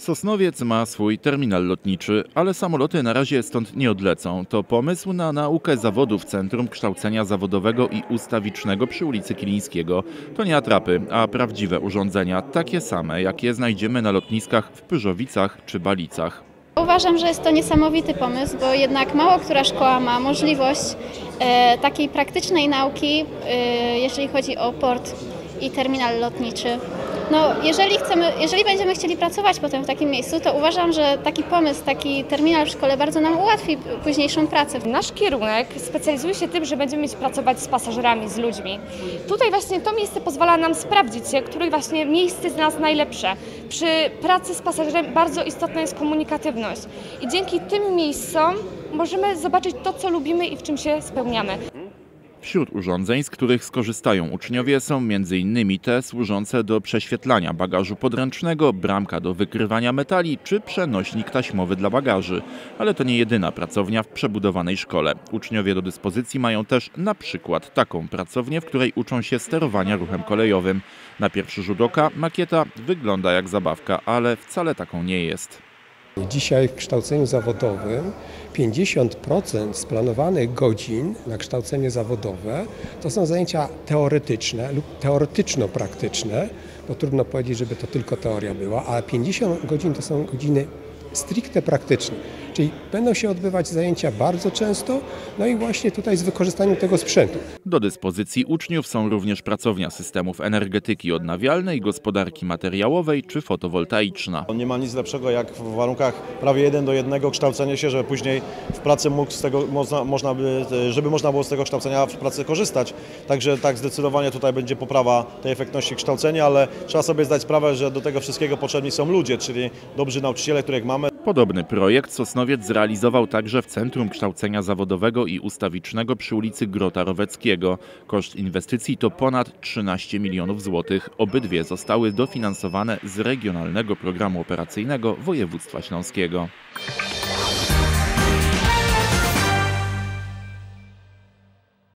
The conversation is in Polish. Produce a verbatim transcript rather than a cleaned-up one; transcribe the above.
Sosnowiec ma swój terminal lotniczy, ale samoloty na razie stąd nie odlecą. To pomysł na naukę zawodów Centrum Kształcenia Zawodowego i Ustawicznego przy ulicy Kilińskiego. To nie atrapy, a prawdziwe urządzenia, takie same, jakie znajdziemy na lotniskach w Pyrzowicach czy Balicach. Uważam, że jest to niesamowity pomysł, bo jednak mało która szkoła ma możliwość e, takiej praktycznej nauki, e, jeżeli chodzi o port i terminal lotniczy. No, jeżeli, chcemy, jeżeli będziemy chcieli pracować potem w takim miejscu, to uważam, że taki pomysł, taki terminal w szkole bardzo nam ułatwi późniejszą pracę. Nasz kierunek specjalizuje się tym, że będziemy pracować z pasażerami, z ludźmi. Tutaj właśnie to miejsce pozwala nam sprawdzić się, które właśnie miejsce jest dla nas najlepsze. Przy pracy z pasażerem bardzo istotna jest komunikatywność i dzięki tym miejscom możemy zobaczyć to, co lubimy i w czym się spełniamy. Wśród urządzeń, z których skorzystają uczniowie, są między innymi te służące do prześwietlania bagażu podręcznego, bramka do wykrywania metali czy przenośnik taśmowy dla bagaży. Ale to nie jedyna pracownia w przebudowanej szkole. Uczniowie do dyspozycji mają też na przykład taką pracownię, w której uczą się sterowania ruchem kolejowym. Na pierwszy rzut oka makieta wygląda jak zabawka, ale wcale taką nie jest. Dzisiaj w kształceniu zawodowym pięćdziesiąt procent z planowanych godzin na kształcenie zawodowe to są zajęcia teoretyczne lub teoretyczno-praktyczne, bo trudno powiedzieć, żeby to tylko teoria była, a pięćdziesiąt godzin to są godziny stricte praktyczne, czyli będą się odbywać zajęcia bardzo często, no i właśnie tutaj z wykorzystaniem tego sprzętu. Do dyspozycji uczniów są również pracownia systemów energetyki odnawialnej, gospodarki materiałowej czy fotowoltaiczna. Nie ma nic lepszego jak w warunkach prawie jeden do jednego kształcenie się, żeby później w pracy mógł z tego, można, można by, żeby można było z tego kształcenia w pracy korzystać. Także tak zdecydowanie tutaj będzie poprawa tej efektywności kształcenia, ale trzeba sobie zdać sprawę, że do tego wszystkiego potrzebni są ludzie, czyli dobrzy nauczyciele, których mamy. Podobny projekt Sosnowiec zrealizował także w Centrum Kształcenia Zawodowego i Ustawicznego przy ulicy Grota Roweckiego. Koszt inwestycji to ponad trzynaście milionów złotych. Obydwie zostały dofinansowane z Regionalnego Programu Operacyjnego Województwa Śląskiego.